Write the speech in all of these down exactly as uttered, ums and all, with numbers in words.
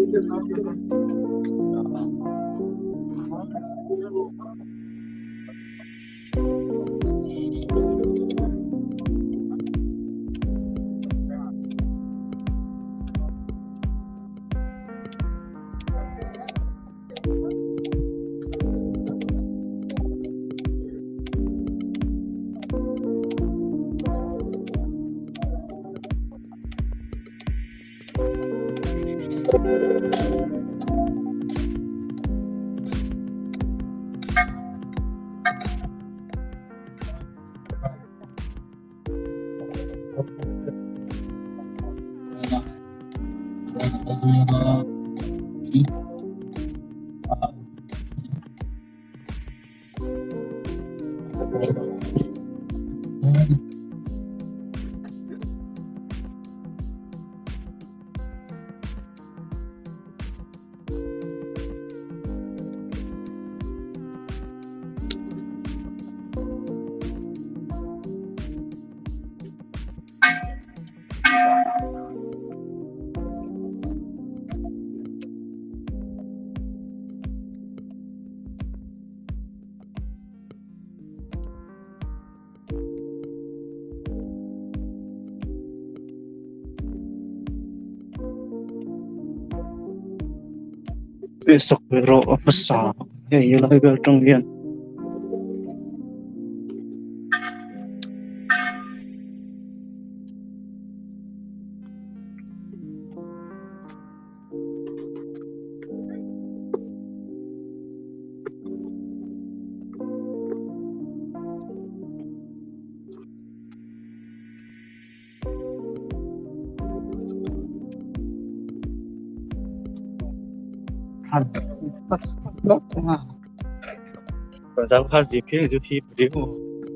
Besok biro besar. Ya iyalah gadang yan. Còn dám phát gì phía cho thi điểm không?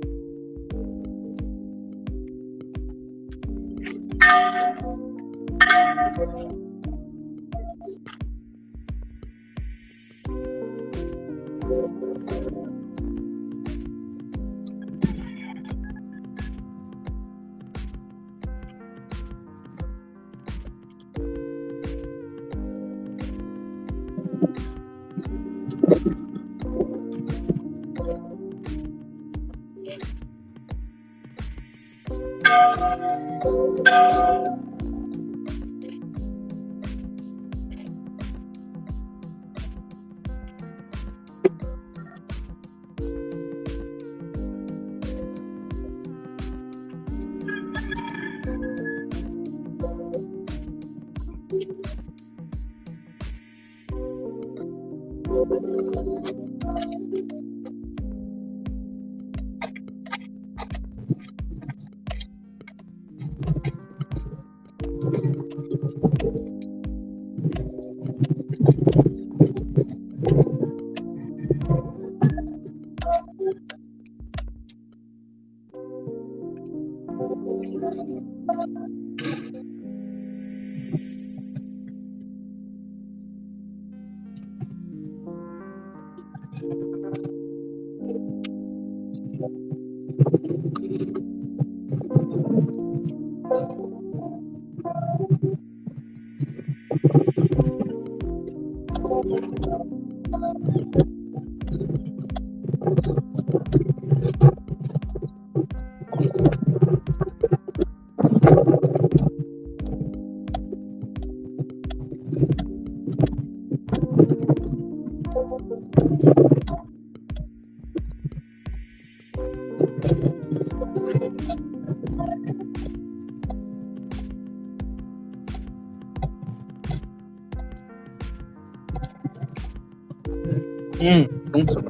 Ừ, đúng rồi.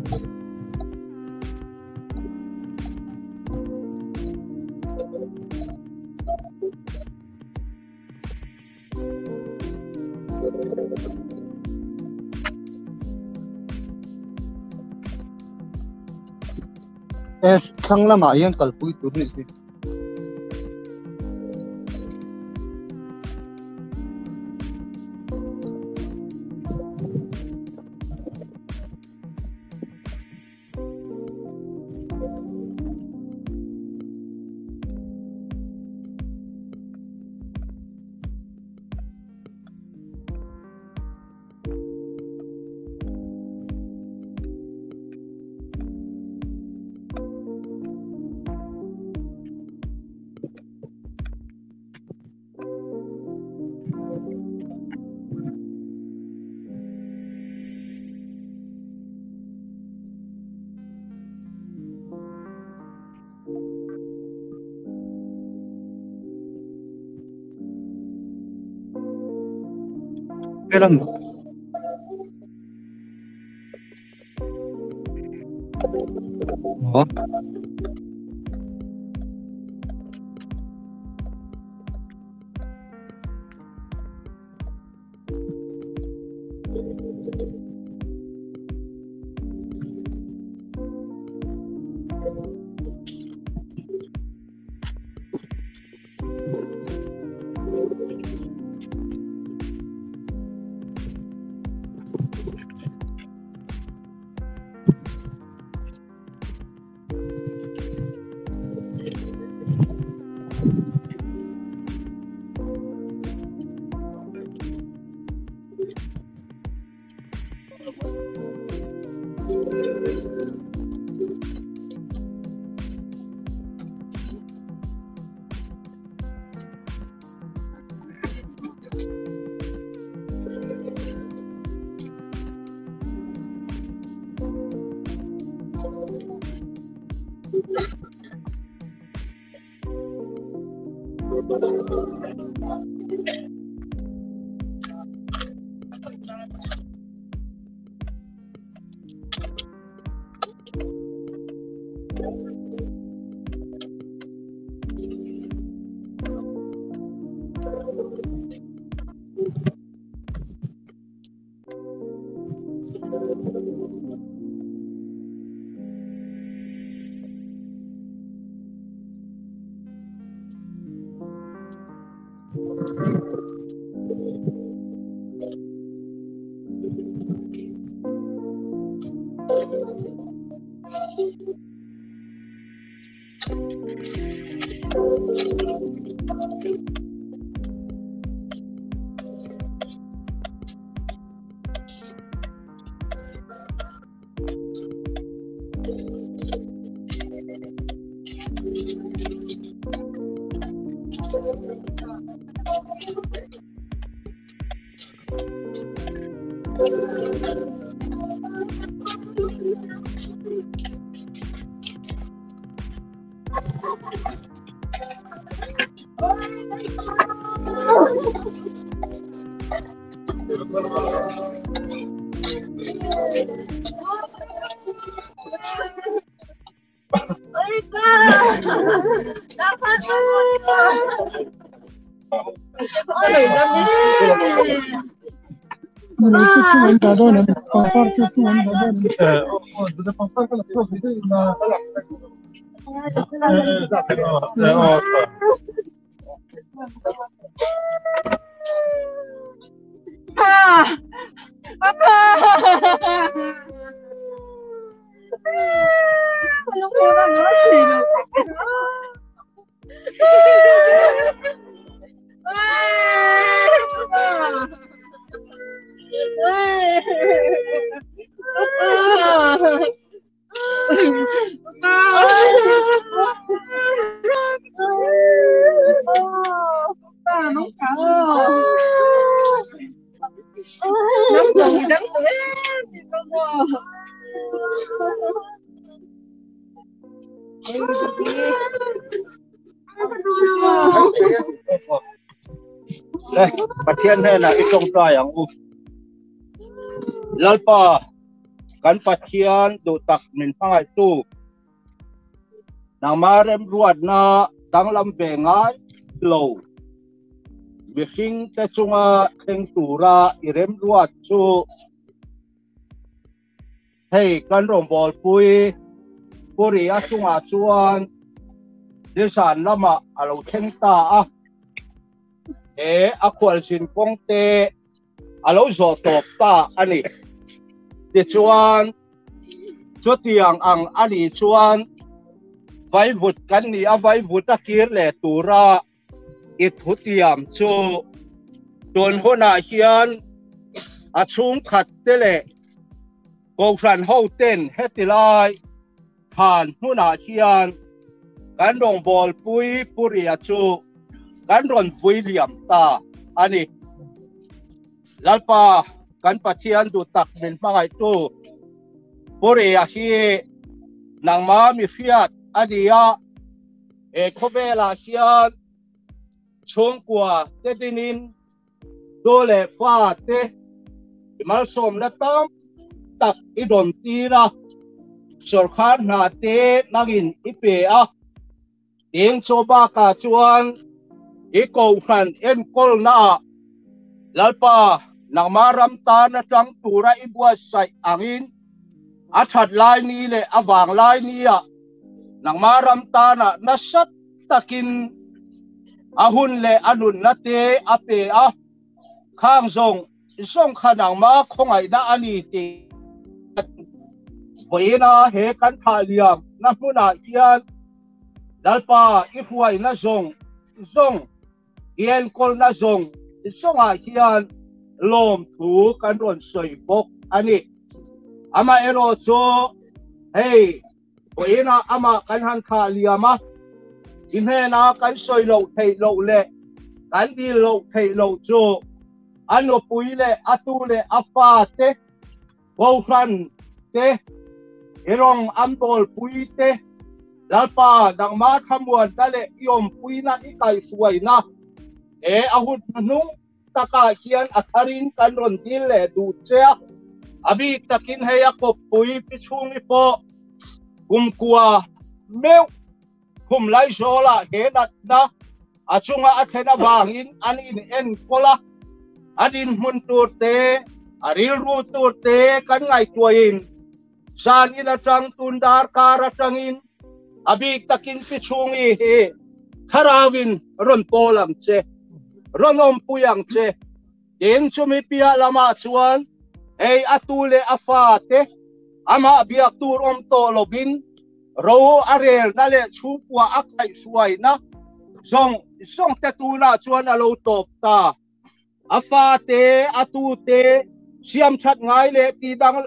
Eh, sang lama yan kalpui turni si. cái lắm hả đây bắt thiên hay là ít trong trai ang u lalpa kan bắt thiên do tak min pangai tu nang marem ruat na tang lam ve ngai lo bihing te chunga teng tura irem ruat chu hei kan rom bol pui puri a chunga chuan desan lama alo theng ta a e a khwal sin kong te alo zo top ta ani te chuan chu tiang ang ani chuan vai vut kan ni a vai vut a kir le tura i thutiam chu ton hona hian a chung khat te le ko ran ho ten hetilai khan huna hian kan rong bol pui puri a chu kan ron vui liam ta ani lalpa kan pathian du tak min mangai tu puri a hi nangma mi fiat adia e khovela hian chung kwa te dinin dole fa te mal som na tam tak idon tira sorkhan na te nangin ipe a eng choba ka chuan i ko khan en kol na lalpa nang maram ta na tang tura i bua sai angin a that lai ni le awang lai ni a nang maram ta na nasat takin ahun le anun na te ape a khang zong song khanang ma khongai na ani ti boina he kan tha liam na huna hian lalpa i huai na zong zong ien kol na zong songa hian lom thu kan ron soi bok ani ama ero cho hey boina ama kan han kha liama inhena kan soi lo thei lo le kan di lo thei lo cho ano puile atule afate wofran te erong ambol puite lalpa dangma khamuan tale iom puina ikai suaina e ahut nung taka hian atharin kan ron dil le du chea abi takin heya ko pui pichung ipo kumkua meu kum lai zola he nat na achunga athena wangin anin en kola adin mun turte aril ru turte kan ngai tuain san ina tang tundar kara tangin abi takin pichungi he harawin ron polam che ronom puyang che den chumi pia lama chuan ei atule afate ama biak tur om to login ro arel na le chupwa akai suai na song song te tu na chuan alo top ta afate atute siam chat ngai le ti dang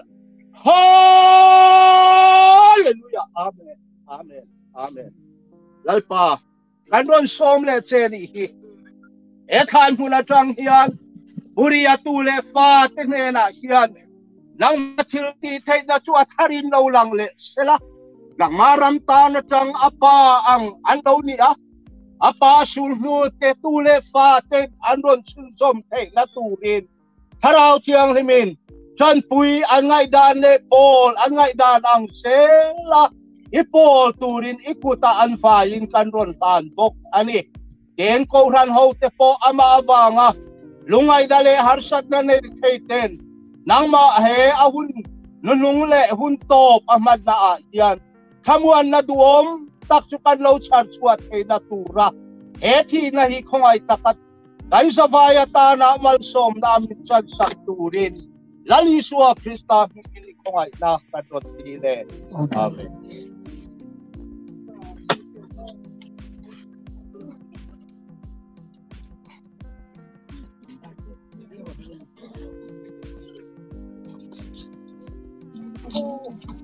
hallelujah amen amen amen lalpa kan ron som le che ni hi e khan hula tang hian buria tu le fa te ne na hian nang thil ti thei na chu atharin lo lang le sela lang maram ta na tang apa ang an lo ni a apa sul nu te tu le fa te an ron chun som thei na tu rin tharau thiang limin chan pui an ngai dan le pol an ngai dan ang sela ipol turin ikuta an fa in kan ron tan bok ani den ko ran ho te po ama awanga lungai dale harsat na ne theiten nangma he ahun nunung le hun top ahmad na a yan khamuan na duom tak chukan lo char chuat he na tura e thi na hi khongai takat kan savaya ta na mal som na mi chan sak turin lali suwa krista mi ki khongai na kan rot ti le amen Oh.